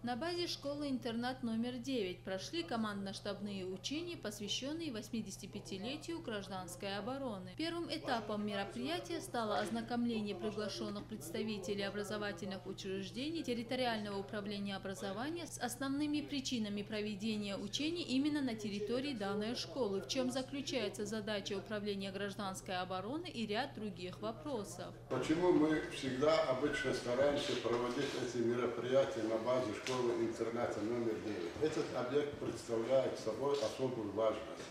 На базе школы-интернат номер 9 прошли командно-штабные учения, посвященные 85-летию гражданской обороны. Первым этапом мероприятия стало ознакомление приглашенных представителей образовательных учреждений территориального управления образования с основными причинами проведения учений именно на территории данной школы, в чем заключается задача управления гражданской обороны и ряд других вопросов. Почему мы всегда обычно стараемся проводить эти мероприятия на базе школы-интерната номер 9? Этот объект представляет собой особую важность.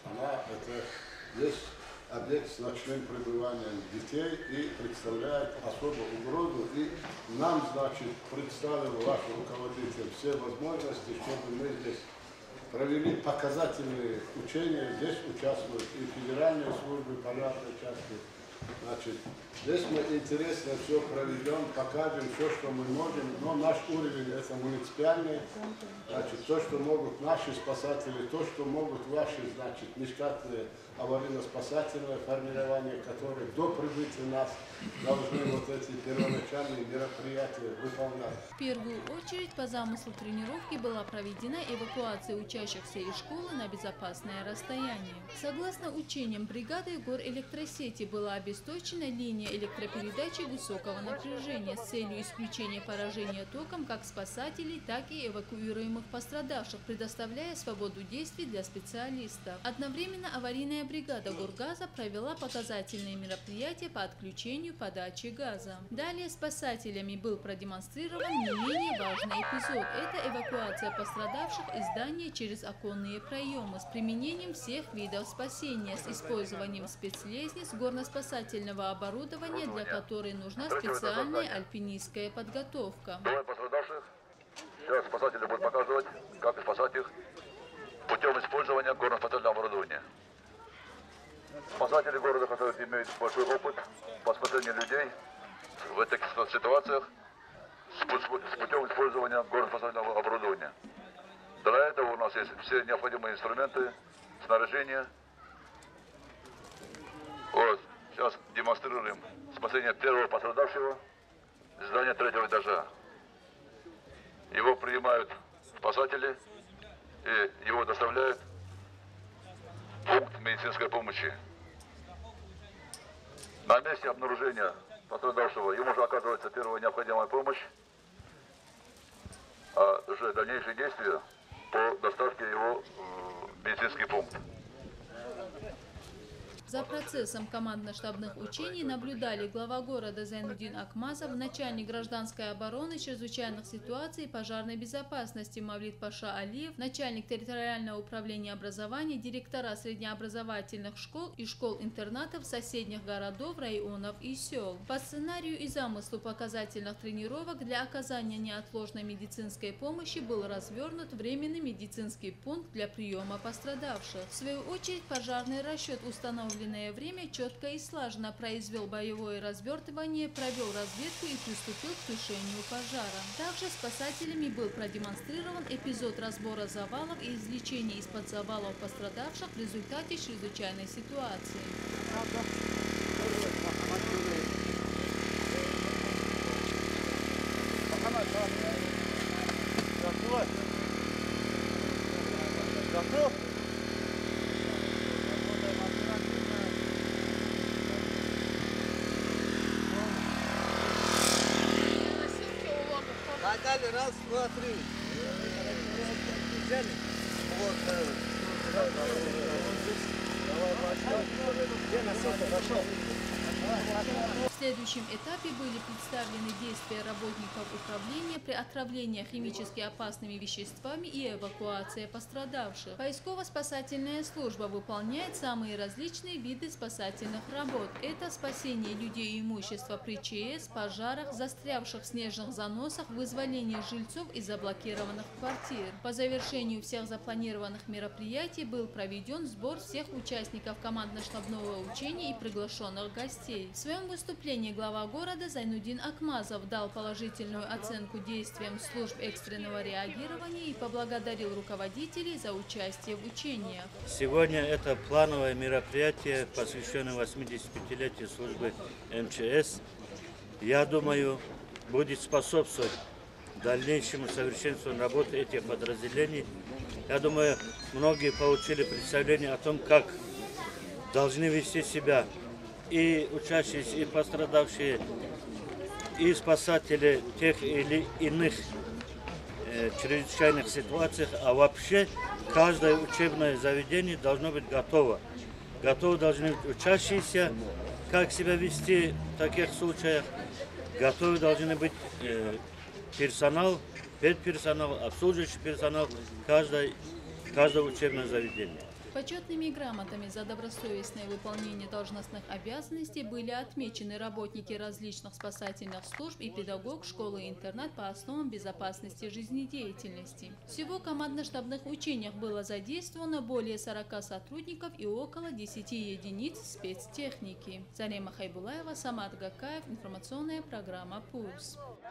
Есть объект с ночным пребыванием детей и представляет особую угрозу. И нам, значит, представил ваш руководитель все возможности, чтобы мы здесь провели показательные учения. Здесь участвуют и федеральные службы, пожарной части. Значит, здесь мы интересно все проведем, покажем все, что мы можем, но наш уровень это муниципальный. Значит, то, что могут наши спасатели, то, что могут ваши, значит, нештатные аварийно-спасательные формирования, которые до прибытия нас должны вот эти первоначальные мероприятия выполнять. В первую очередь по замыслу тренировки была проведена эвакуация учащихся из школы на безопасное расстояние. Согласно учениям бригады горэлектросети была обесточена линия электропередачи высокого напряжения с целью исключения поражения током как спасателей, так и эвакуируемых пострадавших, предоставляя свободу действий для специалистов. Одновременно аварийная бригада Горгаза провела показательные мероприятия по отключению подачи газа. Далее спасателями был продемонстрирован не менее важный эпизод. Это эвакуация пострадавших из здания через оконные проемы с применением всех видов спасения, с использованием спецлестниц, горно-спасательного оборудования, для которой нужна специальная альпинистская подготовка. Двое пострадавших. Сейчас спасатели будут показывать, как спасать их путем использования горно-спасательного оборудования. Спасатели города, которые имеют большой опыт по спасению людей в этих ситуациях с путем использования горно-спасательного оборудования. Для этого у нас есть все необходимые инструменты, снаряжение. Вот, сейчас демонстрируем спасение первого пострадавшего из здания 3-го этажа. Его принимают спасатели и его доставляют в пункт медицинской помощи. На месте обнаружения пострадавшего ему же оказывается первая необходимая помощь, а уже дальнейшие действия по доставке его в медицинский пункт. За процессом командно-штабных учений наблюдали глава города Зайнудин Акмазов, начальник гражданской обороны, чрезвычайных ситуаций и пожарной безопасности Мавлид Паша Алиев, начальник территориального управления образования, директора среднеобразовательных школ и школ-интернатов соседних городов, районов и сел. По сценарию и замыслу показательных тренировок для оказания неотложной медицинской помощи был развернут временный медицинский пункт для приема пострадавших. В свою очередь, пожарный расчет установлен время четко и слаженно произвел боевое развертывание, провел разведку и приступил к тушению пожара. Также спасателями был продемонстрирован эпизод разбора завалов и извлечения из-под завалов пострадавших в результате чрезвычайной ситуации. Начали, раз, два, три. Взяли? Вот. Где носилка пошел? В следующем этапе были представлены действия работников управления при отравлении химически опасными веществами и эвакуация пострадавших. Поисково-спасательная служба выполняет самые различные виды спасательных работ. Это спасение людей и имущества при ЧС, пожарах, застрявших в снежных заносах, вызволение жильцов из заблокированных квартир. По завершению всех запланированных мероприятий был проведен сбор всех участников командно-штабного учения и приглашенных гостей. В своем выступлении глава города Зайнудин Акмазов дал положительную оценку действиям служб экстренного реагирования и поблагодарил руководителей за участие в учениях. Сегодня это плановое мероприятие, посвященное 85-летию службы МЧС. Я думаю, будет способствовать дальнейшему совершенствованию работы этих подразделений. Я думаю, многие получили представление о том, как должны вести себя и учащиеся, и пострадавшие, и спасатели тех или иных чрезвычайных ситуациях, а вообще каждое учебное заведение должно быть готово. Готовы должны быть учащиеся, как себя вести в таких случаях. Готовы должны быть персонал, педперсонал, обслуживающий персонал каждого учебного заведения. Почетными грамотами за добросовестное выполнение должностных обязанностей были отмечены работники различных спасательных служб и педагог школы-интернат по основам безопасности жизнедеятельности. Всего в командно-штабных учениях было задействовано более 40 сотрудников и около 10 единиц спецтехники. Зарема Хайбулаева, Самат Гакаев, информационная программа «Пульс».